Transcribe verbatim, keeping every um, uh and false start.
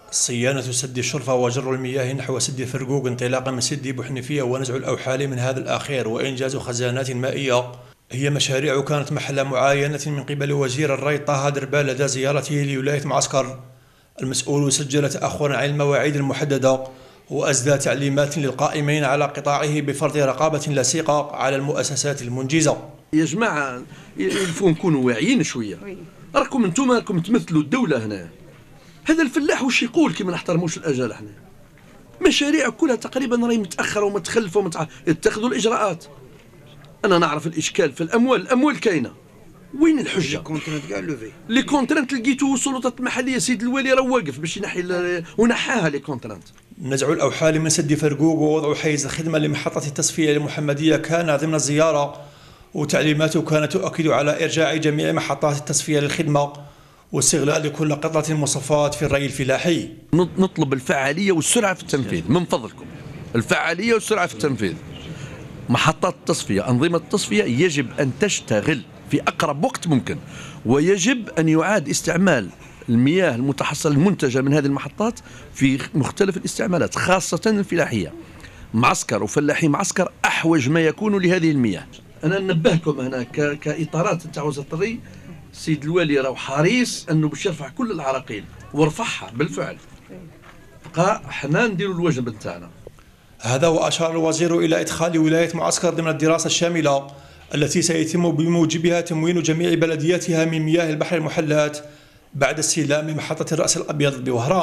صيانة سد الشرفة وجر المياه نحو سد فرقوق انطلاقا من سد بوحنفية ونزع الأوحال من هذا الأخير وإنجاز خزانات مائية هي مشاريع كانت محل معاينة من قبل وزير الري طه دربال لدى زيارته لولاية معسكر. المسؤول سجل تأخرا عن المواعيد المحددة وأسدى تعليمات للقائمين على قطاعه بفرض رقابة لصيقة على المؤسسات المنجزة. يا جماعة يلفوا نكونوا واعيين شوية، راكم انتم راكم تمثلوا الدولة هنا. هذا الفلاح واش يقول كي ما نحترموش الأجال احنا؟ مشاريع كلها تقريبا راهي متأخرة ومتخلفة ومتع... اتخذوا الإجراءات. أنا نعرف الإشكال في الأموال، الأموال كاينة. وين الحجة؟ لي كونترانت كاع لوفي. لي كونترانت لقيتو السلطات المحلية سيد الوالي راه واقف باش ينحي ونحاها لي كونترانت. نزع الأوحال من سد فرقوق ووضع حيز الخدمة لمحطة التصفية المحمدية كان ضمن الزيارة، وتعليماته كانت تؤكد على إرجاع جميع محطات التصفية للخدمة واستغلال كل قطعة مصفات في الري الفلاحي. نطلب الفعالية والسرعة في التنفيذ من فضلكم، الفعالية والسرعة في التنفيذ. محطات التصفية، أنظمة التصفية يجب أن تشتغل في أقرب وقت ممكن، ويجب أن يعاد استعمال المياه المتحصلة المنتجة من هذه المحطات في مختلف الاستعمالات خاصة الفلاحية. معسكر وفلاحي معسكر أحوج ما يكون لهذه المياه. أنا ننبهكم هنا كإطارات تاع وزارة الري، السيد الوالي راه حريص أنه باش يرفع كل العراقيل ورفعها بالفعل. بقى حنا نديروا الواجب نتاعنا. هذا وأشار الوزير إلى إدخال ولاية معسكر ضمن الدراسة الشاملة التي سيتم بموجبها تموين جميع بلدياتها من مياه البحر المحلات بعد استلام محطة الرأس الأبيض بوهران.